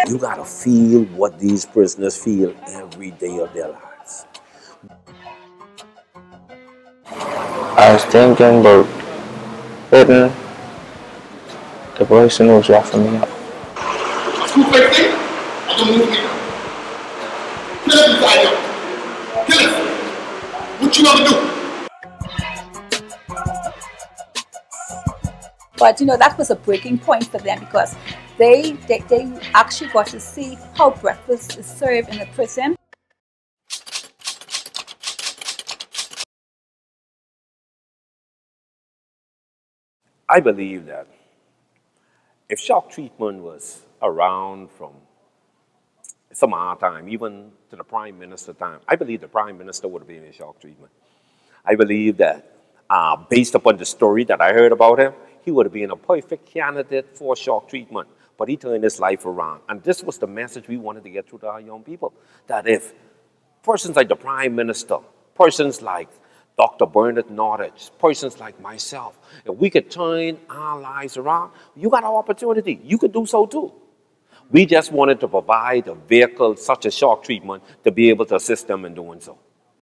You gotta feel what these prisoners feel every day of their lives. I was thinking about hitting the person who was roughing me up. Kill us. What you gonna do? But that was a breaking point for them because they actually got to see how breakfast is served in the prison. I believe that if shock treatment was around from some our time, even to the Prime Minister time, I believe the Prime Minister would have been in shock treatment. I believe that based upon the story that I heard about him, he would have been a perfect candidate for shock treatment. But he turned his life around. And this was the message we wanted to get through to our young people. That if persons like the Prime Minister, persons like Dr. Bernard Nordich, persons like myself, if we could turn our lives around, you got an opportunity. You could do so too. We just wanted to provide a vehicle such as shock treatment to be able to assist them in doing so.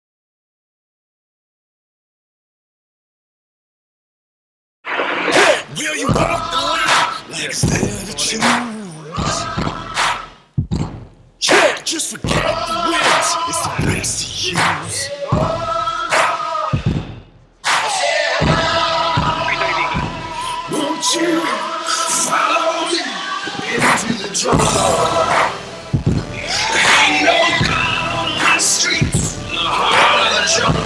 Will you walk the line like it's there to choose? Just forget the wins, it's the best to use. Won't you follow me into the jungle? Ain't no God on my streets, the heart of the jungle.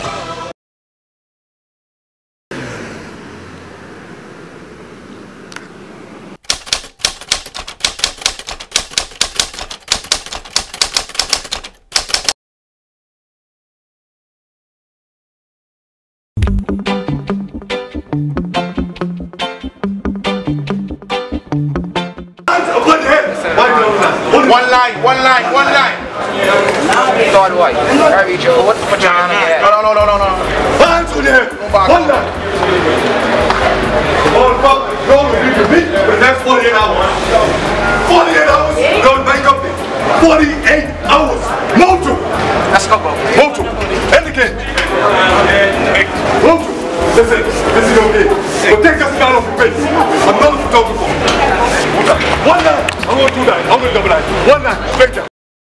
One line. Thought what? Harry Joe, what put your hand on your head? No. Hands on your head. One line. All fuck, no, you can beat for the next 48 hours. 48 hours, don't wake up. 48 hours. Motu. Let's go, bro. Motu. Indicate. Motu. Listen, this is okay. But take that smile off your face. I'm not talking for. One line. I'm going to do that. I'm going to double that. One line. Straight down.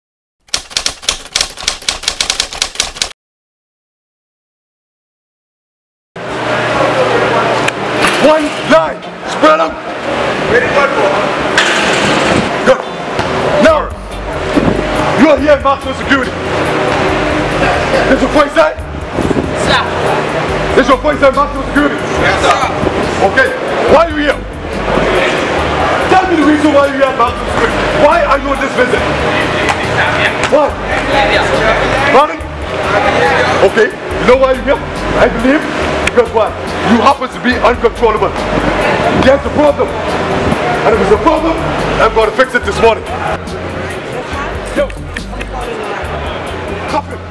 One line. Spread them. Ready, one more. Good. Now, you are here at maximum security. This your first time? Sir. This your first time maximum security? Yes, sir. Okay. Why are you here? Tell me the reason why you're here at maximum security. Why are you on this visit? Why? Pardon? Okay. You know why you're here? I believe. Because why? You happen to be uncontrollable. There's a problem. And if there's a problem, I'm going to fix it this morning. Yo. Cuff him.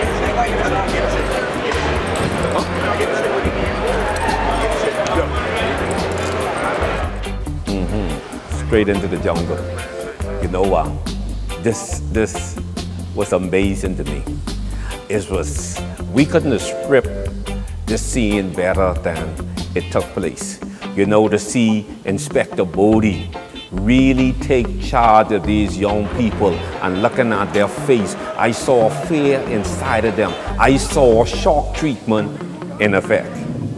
Straight into the jungle. You know what? This was amazing to me. We couldn't have scripted this scene better than it took place. To see Inspector Bodie really take charge of these young people and looking at their face, I saw fear inside of them. I saw shock treatment in effect.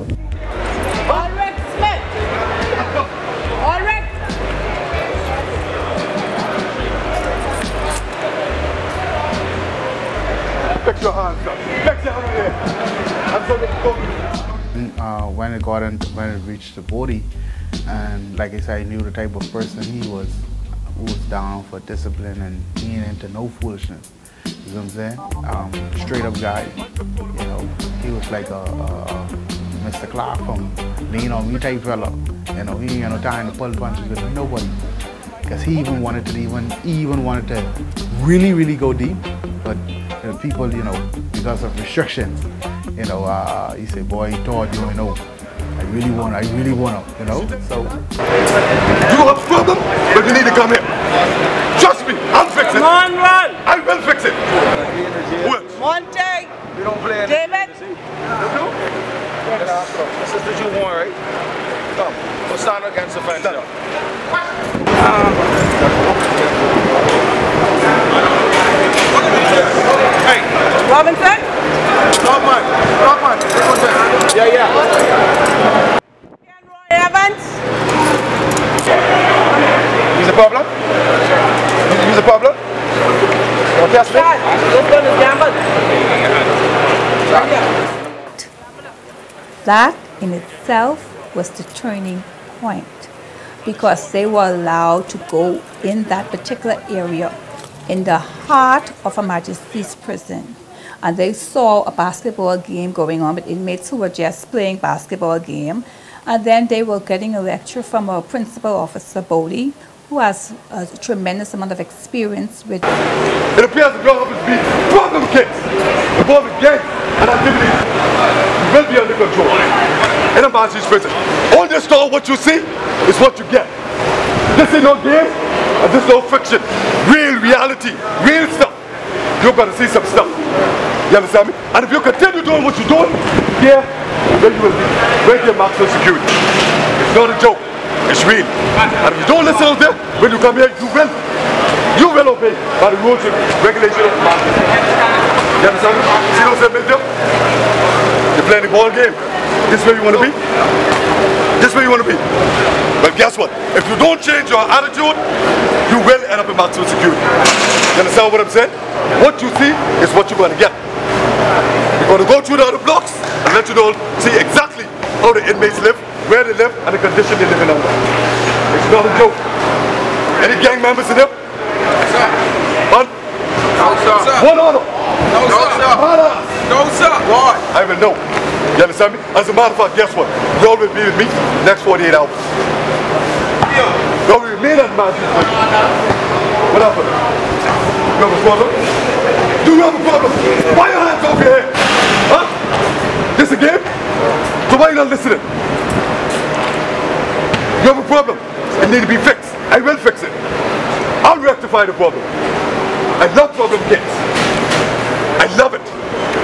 Fix your hands up. Fix your hands here. I'm so when it reached the body, and like I said, I knew the type of person he was, who was down for discipline and being into no foolishness. You know what I'm saying? Straight up guy. He was like a Mr. Clark from Lean On Me type fella. He ain't got no time to pull punches with nobody. Because he even wanted to really go deep, but people, because of restrictions, he said, boy, he thought, I really want to, so. You have a problem, but you need to come here. Trust me, I'll fix it. Come on, run! I will fix it. Who else? Monte! We don't play David! This is the June one, right? Come, we'll stand against the fence. Hey, Robinson? dog man. Yeah. Roy Evans? He's a problem? He's a problem? Okay, This one is gamble. That in itself was the turning point because they were allowed to go in that particular area in the heart of Her Majesty's prison. And they saw a basketball game going on with inmates who were just playing basketball game. And then they were getting a lecture from a principal officer, Bodie, who has a tremendous amount of experience with. It appears the ground is being problem kids involving gangs and activities will be under control in a Majesty's prison. On this store, what you see is what you get. This ain't no game and this is no fiction. Real reality, real stuff. You're gonna see some stuff. You understand me? And if you continue doing what you're doing, here, where you will be, right here, maximum security. It's not a joke. It's real. And if you don't listen out there, when you come here, you will obey by the rules and regulations of the market. You understand me? See those men there? You're playing the ball game. This is where you want to be? This is where you want to be. But guess what? If you don't change your attitude, you will end up in maximum security. You understand what I'm saying? What you see is what you're going to get. We're going to go through the other blocks and let you know, see exactly how the inmates live, where they live, and the condition they live in under. It's not a joke. Any gang members in there? One? No, sir. One order. No, sir. Order. No, sir. Why? I will know. You understand me? As a matter of fact, guess what? You all will be with me next 48 hours. You will remain at Majesty's prison. What happened? You have a problem? Do you have a problem? Why your hands off your head? Huh? This a game? So why you not listening? You have a problem. It needs to be fixed. I will fix it. I'll rectify the problem. I love problem kids. I love it.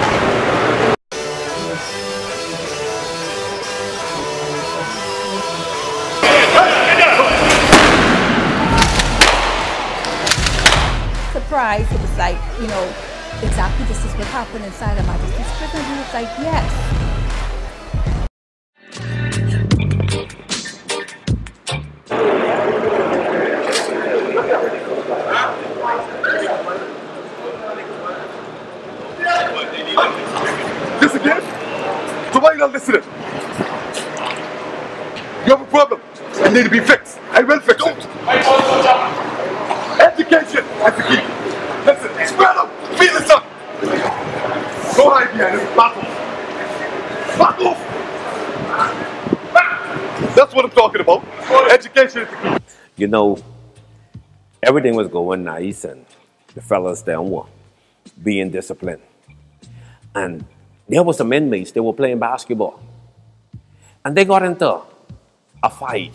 Surprised, it was like, you know, exactly this is what happened inside Her Majesty's prison. He was like, yes. This again? So why you not listening? You have a problem. It needs to be fixed. I will fix it. Education is the key. Listen, spread up. Feel this up. Go hide behind this. Back off. Back off. That's what I'm talking about. Education is the key. You know, everything was going nice and the fellas down were being disciplined. And there were some inmates, they were playing basketball. And they got into a fight.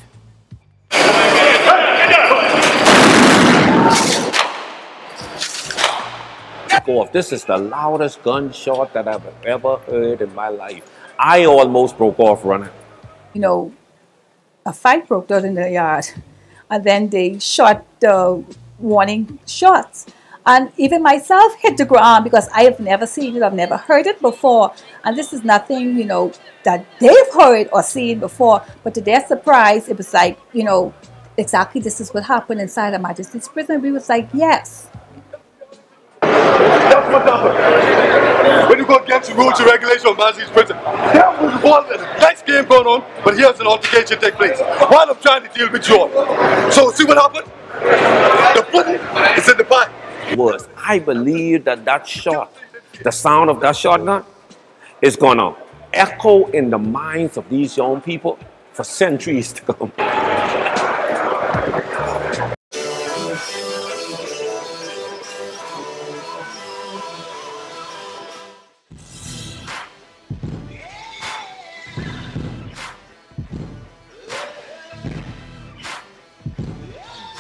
This is the loudest gunshot that I've ever heard in my life. I almost broke off running. You know, a fight broke out in the yard. And then they shot the warning shots. And even myself hit the ground because I have never seen it, I've never heard it before. And this is nothing, you know, that they've heard or seen before. But to their surprise, it was like, you know, exactly this is what happened inside Her Majesty's prison. We was like, yes. That's what happened. When you go against the rules and regulations of Majesty's prison, there was a nice game going on, but here's an altercation take place while I'm trying to deal with you all. So see what happened? The pudding is in the pie. I believe that shot, the sound of that shotgun, is going to echo in the minds of these young people for centuries to come.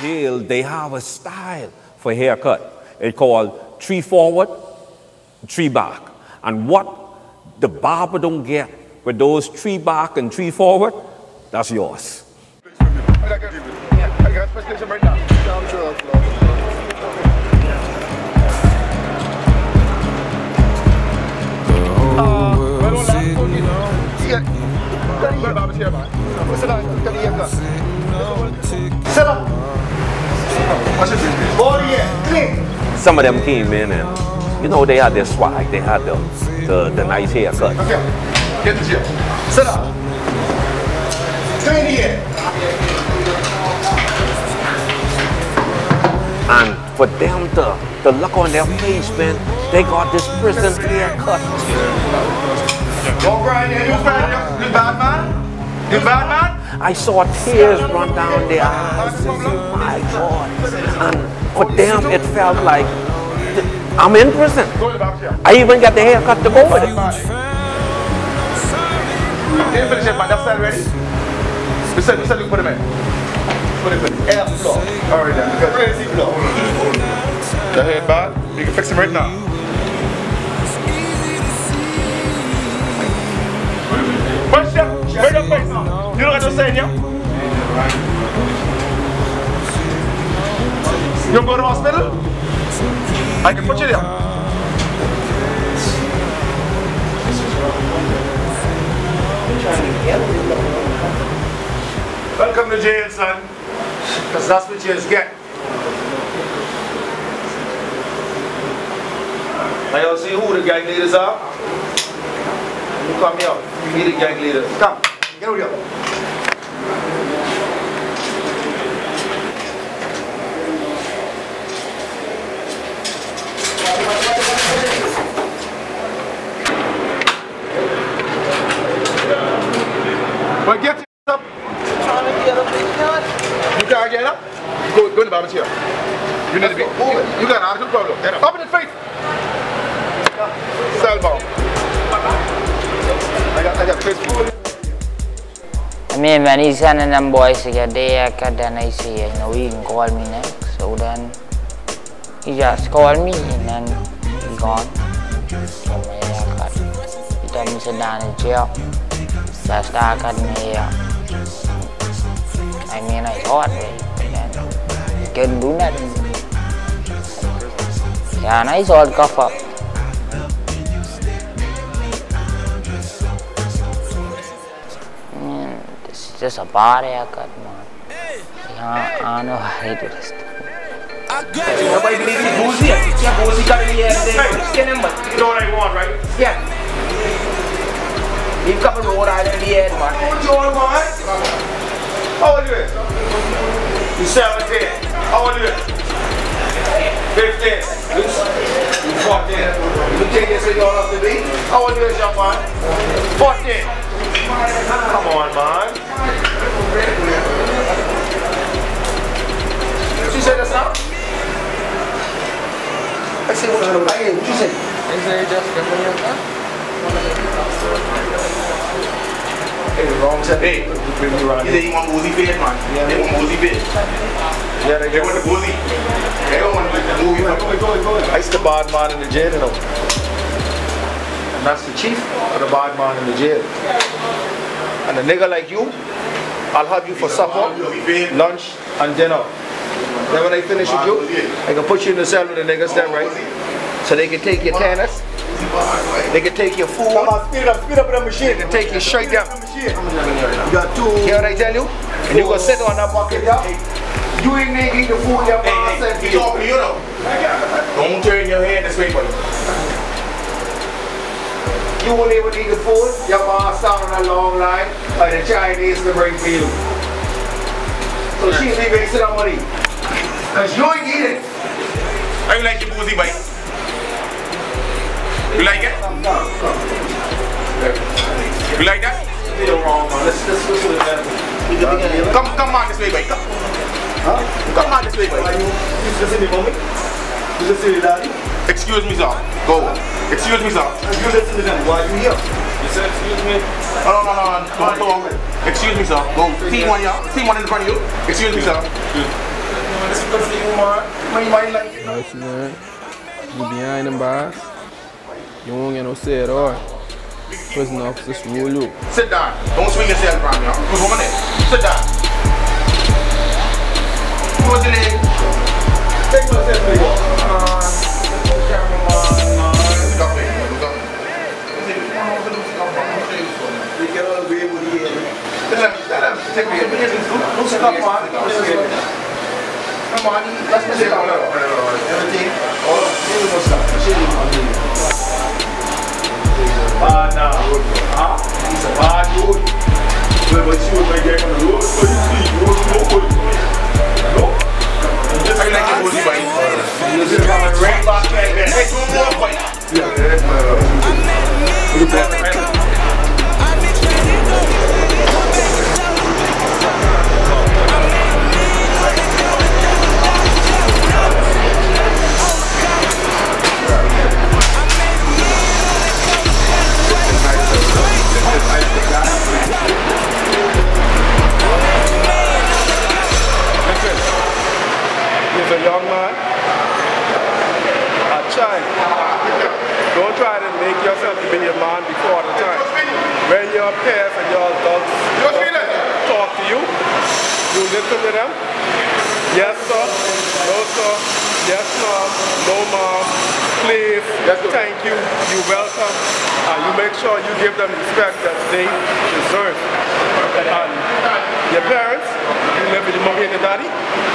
jail, they have a style for haircut. It's called 3 forward, 3 back. And what the barber don't get with those 3 back and 3 forward, that's yours. I got specialization right now. Some of them came in and, you know, they had their swag, they had the nice haircut. Okay, get the chair. Sit up. Clean the air. And for them to look on their face, man, they got this prison haircut. Go Brian, you bad man? You bad man? I saw tears run down their eyes. My God. And for them, it felt like I'm in prison. I even got the haircut to go with it. Didn't finish it, man. That's that ready? We said you put him in. Put him in. Air floor. Alright then. Crazy floor. The head bad. You can fix him right now. Push him. Bring your face. You know what I'm saying, yeah? You go to the hospital? I can put you there. Welcome to jail, son. Because that's what jails get. Now y'all see who the gang leaders are? You come here. You be the gang leader. Come. Get over here. Well, get up. Trying to get up. You can't get up? Go in the barber chair. You need to be. You got an attitude problem. Get up. Up in his face. Cellbound. I got face food. I mean, when he's sending them boys to get their haircut, then I see, you know, he can call me next. So then he just called me and then he gone. Get my haircut. He told me to sit down in jail. So I started cutting my hair. I mean, I thought, but he couldn't do nothing. Yeah, and I saw it cough up. It's just a bad haircut, man. I don't know how to do this stuff. Nobody believes he's boozy. Yeah, boozy got in the air today. Skin him, but You know what I want, right? yeah. Leave a couple road out in the air, man. What you want, man? How old you is? You 17. How old you is? 15. You 14. You think this is all up to be? How old you is, young man? 14. Come on, man. She said that's not? I said, what you say? I say just come here, Hey, the wrong set. Hey, you want boozy face, man? Yeah. They want boozy face. Yeah, they want the boozy. They don't want the movie. I used to bad man in the jail, you know. And that's the chief of the bad man in the jail. And a nigga like you, I'll have you for supper, lunch, and dinner. Then when I finish with you, I can put you in the cell with the niggas then, right? So they can take your tennis, they can take your food, speed up the machine. They can take your straight down. You got two. Hear what I tell you? And you gonna sit on that bucket, yeah? You ain't eat the food, your mom said to you. Talking to you though. Don't turn your head this way, buddy. You won't even eat the food, your mom stand on a long line, and the Chinese to bring for you. So she's leaving sit on money. Cause you ain't eating. How you like your boozy bite? You like it? You like that? You're wrong, man. Let's listen to that. Come on this way, boy. Come on this way, boy. You listen to me? You listen to daddy? Excuse me, sir. Go. Excuse me, sir. You listen to them. Why are you here? You said excuse me? No. Don't. Excuse me, sir. Go. See one here. See one in front of you. Excuse me, sir. This is good for you, man. My mind like it. Listen, man. You behind them bars. You won't get no say at all. Prison officers rule you. Sit down. Don't swing yourself around me. Good woman there. Sit down. Close your leg. Take yourself to you. Get all the way with the end. Take me. Don't stop, man. Come on. Let's take it out. Everything. All of it. Bad now. Huh? He's a bad dude. But you would make it on the road. So you see, you don't know what you're doing. No? I like the booty bite. You just have a red back like that. Hey, don't walk by that. Yeah, that's my a young man, a child. Don't try to make yourself to be a man before the time. When your peers and your adults talk to you, you listen to them. Yes sir, no sir, yes ma'am, no ma'am, please, thank you, you're welcome. And you make sure you give them respect that they deserve. And your parents, you live with your mommy and your daddy.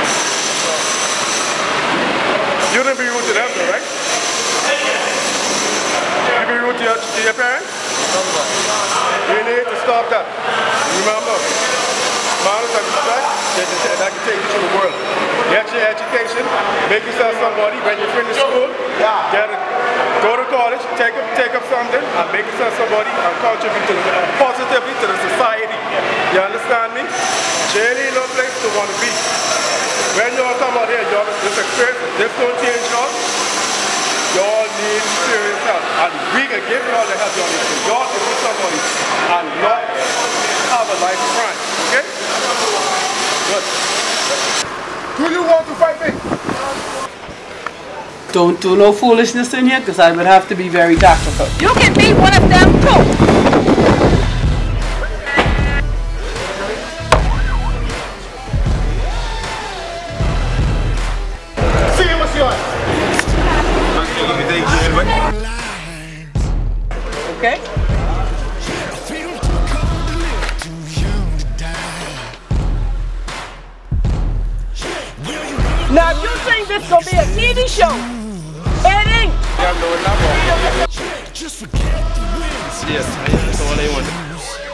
You didn't be rude to them, though, right? You be rude to your parents? You need to stop that. Remember, manners and respect, that can take you to the world. Get your education, make yourself somebody. When you finish school, go to college, take up something, and make yourself somebody and contribute positively to the society. You understand me? Jail ain't no place to want to be. When you all come out here, you all this experience, this don't change y'all. You all need serious help. And we can give you all the help you all need. You all can be somebody and not have a life of crime. Okay? Good. Do you want to fight me? Don't do no foolishness in here, because I would have to be very tactical. You can be one of them too. Okay? Now, if you think this is going to be a TV show, it ain't. Yes, that's all I want.